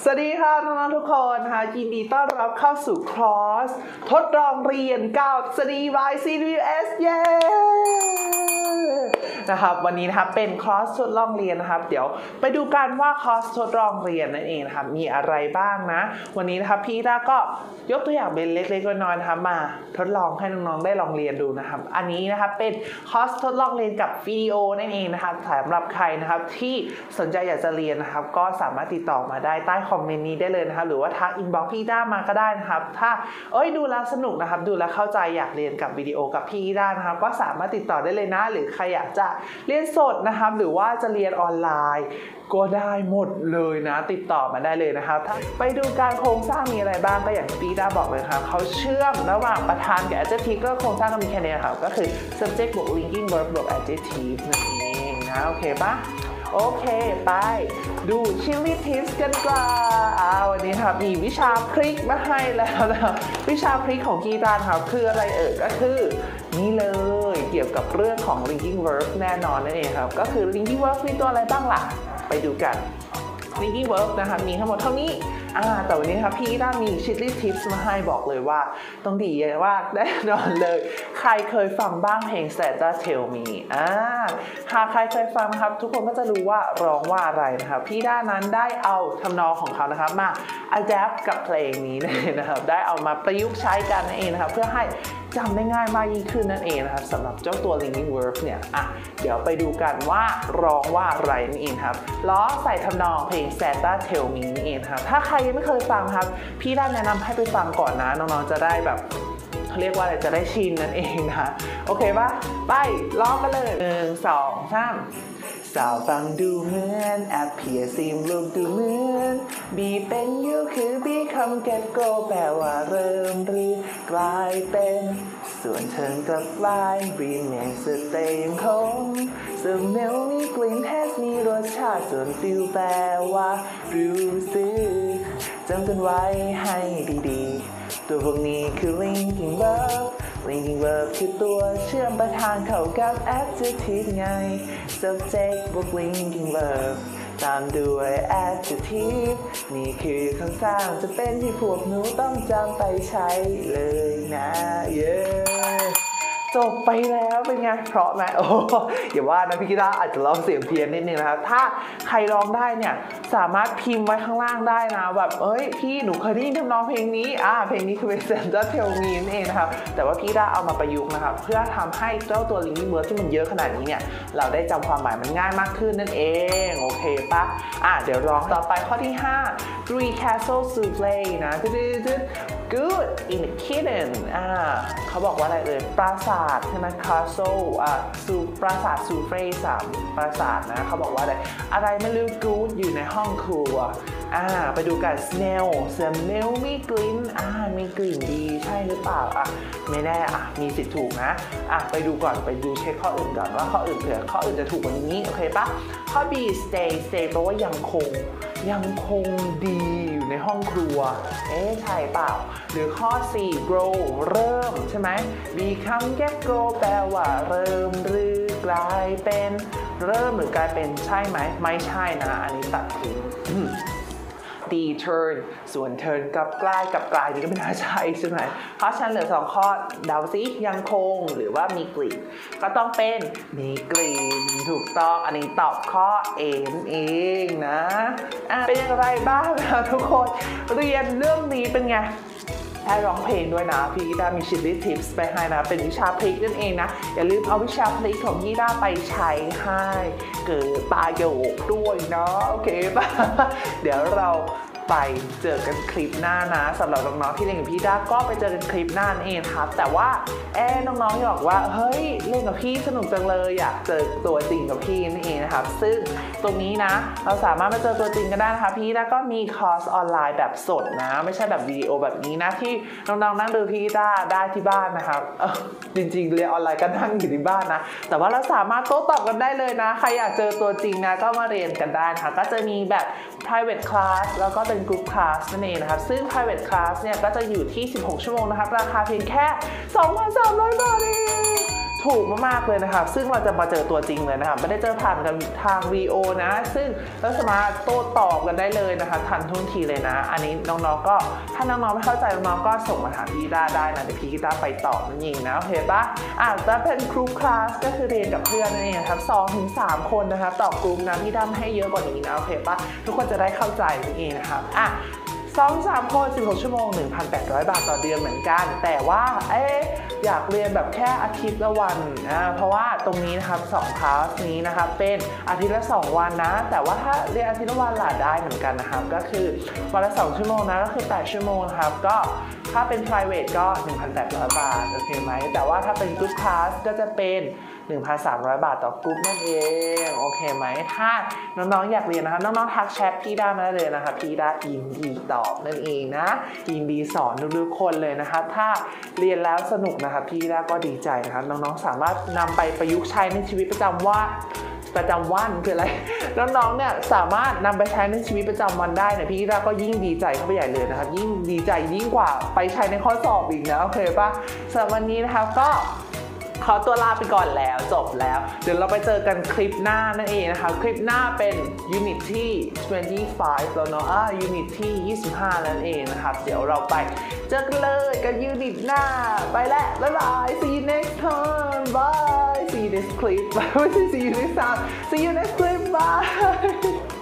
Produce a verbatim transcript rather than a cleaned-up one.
สวัสดีค่ะน้องๆทุกคนค่ะยินดีต้อนรับเข้าสู่คอร์สทดลองเรียนกับสตรีวาย ซี ดับเบิลยู เอส เย้นะครับวันนี้นะครับเป็นคอร์สทดลองเรียนนะครับเดี๋ยวไปดูกันว่าคอร์สทดลองเรียนนั่นเองนะครับมีอะไรบ้างนะวันนี้นะครับพี่ด้าก็ยกตัวอย่างเป็นเล็กๆน้อยๆนะครับมาทดลองให้น้องๆได้ลองเรียนดูนะครับอันนี้นะครับเป็นคอร์สทดลองเรียนกับวิดีโอนั่นเองนะครับสำหรับใครนะครับที่สนใจอยากจะเรียนนะครับก็สามารถติดต่อมาได้ใต้คอมเมนต์นี้ได้เลยนะครับหรือว่าทักอินบ็อกซ์พี่ด้ามาก็ได้นะครับถ้าเอ้ยดูแล้วสนุกนะครับดูแล้วเข้าใจอยากเรียนกับวิดีโอกับพี่ด้านะครับก็สามารถติดต่อได้เลยนะหรือใครอยากจะเรียนสดนะครับหรือว่าจะเรียนออนไลน์ก็ได้หมดเลยนะติดต่อมาได้เลยนะครับไปดูการโครงสร้างมีอะไรบ้างก็อย่างที่พี่ด้าบอกเลยครับเขาเชื่อมระหว่างประธานกับ adjective ก็โครงสร้างก็มีแค่นี้ครับก็คือ subject บวก linking verb บวก adjective นั่นเองนะโอเคปะโอเคไปดูชิลลี่ทิปกันก่อนอ่าวันนี้ครับมีวิชาพริกมาให้แล้วนะวิชาพริกของพี่ด้าครับคืออะไรเอ่ยก็คือนี่เลยเกี่ยวกับเรื่องของ linking verb แน่นอนนั่นเองครับก็คือ linking verb มีตัวอะไรบ้างล่ะไปดูกัน linking verb นะคะมีทั้งหมดเท่านี้อ่าแต่วันนี้ครับพี่ด้ามีชิลลี่ทิปมาให้บอกเลยว่าต้องดีว่าแน่นอนเลยใครเคยฟังบ้างเพลง Santa Tell Me อ่าหากใครเคยฟังครับทุกคนก็จะรู้ว่าร้องว่าอะไรนะครับพี่ด้านั้นได้เอาทำนองของเขานะครับมา adapt กับเพลงนี้นะครับได้เอามาประยุกต์ใช้กันนั่นเองนะครับเพื่อให้จำได้ง่ายมากยิ่งขึ้นนั่นเองนะครับสำหรับเจ้าตัว linking verb เนี่ยอ่ะเดี๋ยวไปดูกันว่าร้องว่าอะไรนั่นเองครับล้อใส่ทำนองเพลง Santa Tell Me นี่เองครับถ้าใครยังไม่เคยฟังครับพี่ด้าแนะนำให้ไปฟังก่อนนะน้องๆจะได้แบบเขาเรียกว่าอะไรจะได้ชินนั่นเองนะโอเคปะไปร้องกันเลยหนึ่งสองสามสาวฟังดูเหมือนแอปเพียซิมลูกดูเหมือนบีเป็นยูคือ become get go แปลว่าเริ่มหรือกลายเป็นส่วนเทิงกับลายรีเมนสเตย์ยังคงสเมลมีกลิ่นแทสมีรสชาติส่วนฟิลแปลว่ารู้สึกจำกันไว้ให้ดีๆตัวพวกนี้คือ linking verb linking verb คือตัวเชื่อมประธานเข้ากับ adjective ไง subject บวก linking verb ตามด้วย adjective นี่คือคำสั่งจะเป็นที่พวกหนูต้องจำไปใช้เลยนะเย้จบไปแล้วเป็นไงเพราะไหมโอ้อย่าว่านะพี่กีตาร์อาจจะร้องเสียงเพี้ยนนิดนึงนะครับถ้าใครร้องได้เนี่ยสามารถพิมพ์ไว้ข้างล่างได้นะแบบเอ้ยพี่หนูเคยได้ยินทำนองเพลงนี้อ่าเพลงนี้คือเป็น Santa Tell Me นั่นเองนะครับแต่ว่าพี่กีตาร์เอามาประยุกต์นะครับเพื่อทำให้เจ้าตัว linking verb ที่มันเยอะขนาดนี้เนี่ยเราได้จำความหมายมันง่ายมากขึ้นนั่นเองโอเคปะอ่าเดี๋ยวร้องต่อไปข้อที่ห้า three castles to play นะ good in the kitchen อ่าเขาบอกว่าอะไรเลยปราสาทใช่ไหม castle อ่าซูปราสาทซูเฟรสามปราสาทนะเขาบอกว่าอะไรอะไรไม่รู้ good อยู่ในห้องครัวอ่าไปดูกัน smell smell มีกลิ่นอ่ามีกลิ่นดีใช่หรือเปล่าอ่ะไม่แน่อ่ะมีสิทธิ์ถูกนะอ่ะไปดูก่อนไปดูเช็คข้ออื่นก่อนว่าข้ออื่นเผื่อข้ออื่นจะถูกกว่านี้โอเคปะข้อ B stay stay แปลว่ายังคงยังคงดีอยู่ในห้องครัวเอ๊ะใช่เปล่าหรือข้อ สี่ grow เริ่มใช่ไหม become get go แปลว่าเริ่มหรือกลายเป็นเริ่มหรือกลายเป็นใช่ไหมไม่ใช่นะอันนี้ตัดทิ้งD turn ส่วน turn กับกลายกับกลายนี่ก็ไม่น่าใช่ใช่ไหมเพราะฉะนั้นเหลือสองข้อเดาซิยังคงหรือว่ามีกลิ่นก็ต้องเป็นมีกลิ่นถูกต้องอันนี้ตอบข้อ A นั่นเองนะอ่ะเป็นอย่างไรบ้างนะทุกคนเรียนเรื่องนี้เป็นไงได้ร้องเพลงด้วยนะพี่กีตาร์มีชิลลี่ทิปส์ไปให้นะเป็นวิชาพลิกนั่นเองนะอย่าลืมเอาวิชาพลิกของพี่กีตาร์ไปใช้ให้เกิดประโยชน์ด้วยเนาะโอเคป่ะเดี๋ยวเราไปเจอกันคลิปหน้านะสำหรับน้องๆที่เล่นกับพี่ด้าก็ไปเจอกันคลิปหน้านั่นเองครับแต่ว่าแอบน้องๆบอกว่าเฮ้ยเล่นกับพี่สนุกจังเลยอยากเจอตัวจริงกับพี่นั่นเองนะครับซึ่งตรงนี้นะเราสามารถมาเจอตัวจริงกันได้นะคะพี่ด้าก็มีคอร์สออนไลน์แบบสดนะไม่ใช่แบบวิดีโอแบบนี้นะที่น้องๆนั่งดูพี่ด้าได้ที่บ้านนะครับจริงๆเรียนออนไลน์ก็นั่งอยู่ที่บ้านนะแต่ว่าเราสามารถโต้ตอบกันได้เลยนะใครอยากเจอตัวจริงนะก็มาเรียนกันได้ค่ะก็จะมีแบบ private class แล้วก็เป็น group class นั่นเองนะครับซึ่ง private class เนี่ยก็จะอยู่ที่สิบหกชั่วโมงนะครับราคาเพียงแค่ สองพันสามร้อย บาทเองถถูกมากๆเลยนะครับซึ่งเราจะมาเจอตัวจริงเลยนะครับไม่ได้เจอผ่านกันทางวีดีโอนะซึ่งเราสามารถโต้ตอบกันได้เลยนะคะทันท่วงทีเลยนะอันนี้น้องๆก็ถ้าน้องๆไม่เข้าใจน้องๆก็ส่งมาถามพี่กีตาร์ได้นะเดี๋ยวพี่กีตาร์ไปตอบนั่นเองนะโอเคปะอ่ะจะเป็นกรุ๊ปคลาสก็คือเรียนกับเพื่อนนั่นเองครับสองถึงสามคนนะครับต่อกลุ่มนะพี่ดำให้เยอะกว่านี้นะโอเคปะทุกคนจะได้เข้าใจนั่นเองนะครับอ่ะสองสามคนสิบหกชั่วโมง หนึ่งพันแปดร้อย บาทต่อเดือนเหมือนกันแต่ว่าเอ๊ะอยากเรียนแบบแค่อาทิตย์ละวันอ่าเพราะว่าตรงนี้นะครับสองคลาสนี้นะครับเป็นอาทิตย์ละสองวันนะแต่ว่าถ้าเรียนอาทิตย์ละวันล่ะได้เหมือนกันนะครับก็คือวันละสองชั่วโมงนะก็คือแปดชั่วโมงครับก็ถ้าเป็น private ก็ หนึ่งพันแปดร้อย บาทโอเคไหมแต่ว่าถ้าเป็น group class ก็จะเป็น หนึ่งพันสามร้อย บาทต่อกลุ่มนั่นเองโอเคไหมถ้าน้องๆอยากเรียนนะครับน้องๆทักแชทพี่ได้มาได้เลยนะครับพี่ได้ยินดีตอบนั่นเองนะยินดีสอนทุกๆคนเลยนะครับถ้าเรียนแล้วสนุกนะครับพี่ได้ก็ดีใจนะครับน้องๆสามารถนำไปประยุกต์ใช้ในชีวิตประจำวันประจำวันคืออะไรน้องๆเนี่ยสามารถนำไปใช้ในชีวิตประจำวันได้เนี่ยพี่ได้ก็ยิ่งดีใจเข้าไปใหญ่เลยนะครับยิ่งดีใจยิ่งกว่าไปใช้ในข้อสอบอีกนะโอเคปะสำหรับวันนี้นะครับก็ขอตัวลาไปก่อนแล้วจบแล้วเดี๋ยวเราไปเจอกันคลิปหน้านั่นเองนะคะคลิปหน้าเป็นยูนิตที่ยี่สิบห้าแล้วเนาะอ่ายูนิตที่ยี่สิบห้านั่นเองนะครับเดี๋ยวเราไปเจอกันเลยกับยูนิตหน้าไปแล้วบ๊ายบาย see you next time bye see you next clip ไม่ใช่ see you next time see you next clip bye